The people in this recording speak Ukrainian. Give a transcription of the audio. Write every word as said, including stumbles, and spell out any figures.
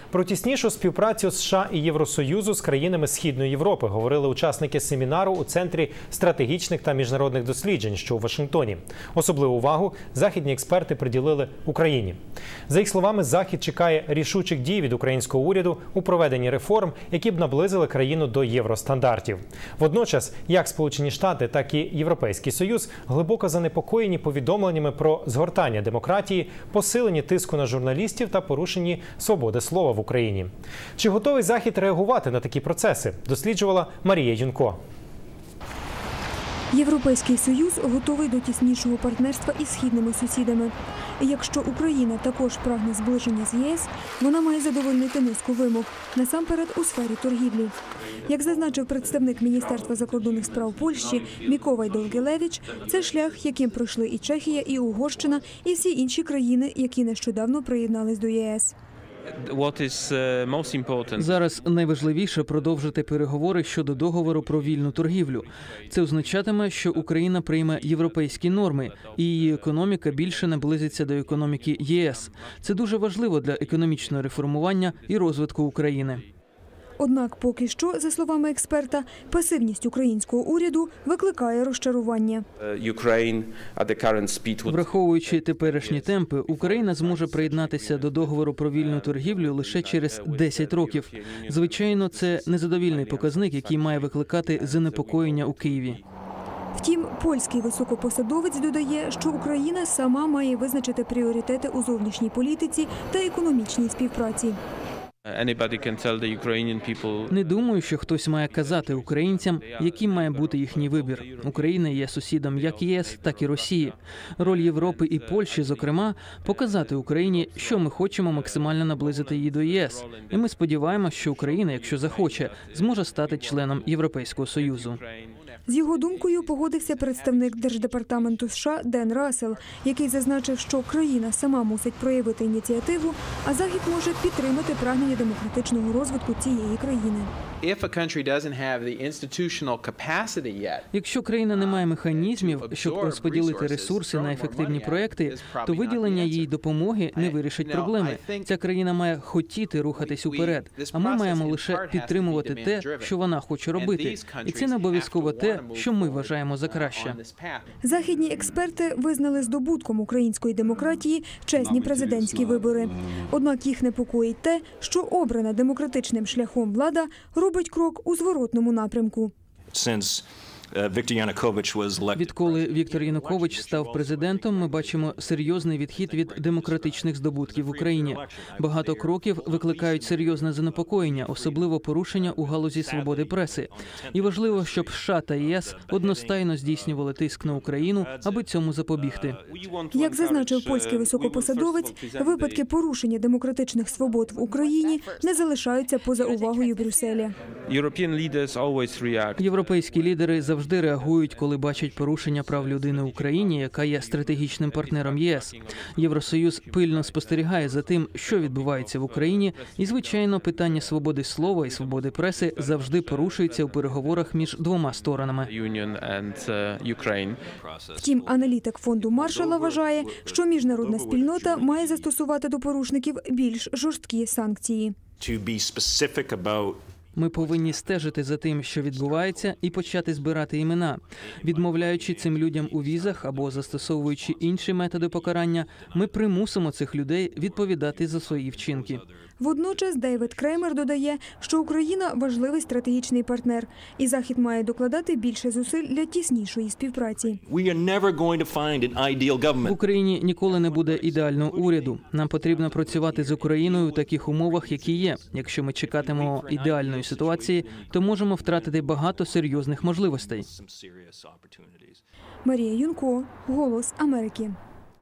Про тіснішу співпрацю США і Євросоюзу з країнами Східної Європи говорили учасники семінару у Центрі стратегічних та міжнародних досліджень, що у Вашингтоні. Особливу увагу західні експерти приділили Україні. За їх словами, Захід чекає рішучих дій від українського уряду у проведенні реформ, які б наблизили країну до євростандартів. Водночас, як Сполучені Штати, так і Європейський Союз глибоко занепокоєні повідомленнями про згортання демократії, посилені тиску на журналістів та порушені свободи слова в Україні. Чи готовий Захід реагувати на такі процеси? Досліджувала Марія Юнко. Європейський Союз готовий до тіснішого партнерства із східними сусідами. І якщо Україна також прагне зближення з ЄС, вона має задовольнити низку вимог, насамперед у сфері торгівлі. Як зазначив представник Міністерства закордонних справ Польщі Міколай Долгелевич, це шлях, яким пройшли і Чехія, і Угорщина, і всі інші країни, які нещодавно приєднались до ЄС. Зараз найважливіше продовжити переговори щодо договору про вільну торгівлю. Це означатиме, що Україна прийме європейські норми, і її економіка більше наблизиться до економіки ЄС. Це дуже важливо для економічного реформування і розвитку України. Однак поки що, за словами експерта, пасивність українського уряду викликає розчарування. Враховуючи теперішні темпи, Україна зможе приєднатися до договору про вільну торгівлю лише через десять років. Звичайно, це незадовільний показник, який має викликати занепокоєння у Києві. Втім, польський високопосадовець додає, що Україна сама має визначити пріоритети у зовнішній політиці та економічній співпраці. Не думаю, що хтось має казати українцям, яким має бути їхній вибір. Україна є сусідом як ЄС, так і Росії. Роль Європи і Польщі, зокрема, показати Україні, що ми хочемо максимально наблизити її до ЄС. І ми сподіваємося, що Україна, якщо захоче, зможе стати членом Європейського Союзу. З його думкою погодився представник Держдепартаменту США Ден Рассел, який зазначив, що країна сама мусить проявити ініціативу, а Захід може підтримати прагнення демократичного розвитку цієї країни. Якщо країна не має механізмів, щоб розподілити ресурси на ефективні проекти, то виділення їй допомоги не вирішить проблеми. Ця країна має хотіти рухатись уперед, а ми маємо лише підтримувати те, що вона хоче робити. І це не обов'язково те, що ми вважаємо за краще. Західні експерти визнали здобутком української демократії чесні президентські вибори. Однак їх непокоїть те, що обрана демократичним шляхом влада робить крок у зворотному напрямку. Відколи Віктор Янукович став президентом, ми бачимо серйозний відхід від демократичних здобутків в Україні. Багато кроків викликають серйозне занепокоєння, особливо порушення у галузі свободи преси. І важливо, щоб США та ЄС одностайно здійснювали тиск на Україну, аби цьому запобігти. Як зазначив польський високопосадовець, випадки порушення демократичних свобод в Україні не залишаються поза увагою Брюсселя. Європейські лідери завжди завжди реагують, коли бачать порушення прав людини в Україні, яка є стратегічним партнером ЄС. Євросоюз пильно спостерігає за тим, що відбувається в Україні, і, звичайно, питання свободи слова і свободи преси завжди порушується у переговорах між двома сторонами. Втім, аналітик фонду Маршалла вважає, що міжнародна спільнота має застосувати до порушників більш жорсткі санкції. Ми повинні стежити за тим, що відбувається, і почати збирати імена. Відмовляючи цим людям у візах або застосовуючи інші методи покарання, ми примусимо цих людей відповідати за свої вчинки. Водночас Дейвід Креймер додає, що Україна – важливий стратегічний партнер, і Захід має докладати більше зусиль для тіснішої співпраці. В Україні ніколи не буде ідеального уряду. Нам потрібно працювати з Україною у таких умовах, які є. Якщо ми чекатимемо ідеальної ситуації, то можемо втратити багато серйозних можливостей. Марія Юнко, «Голос Америки».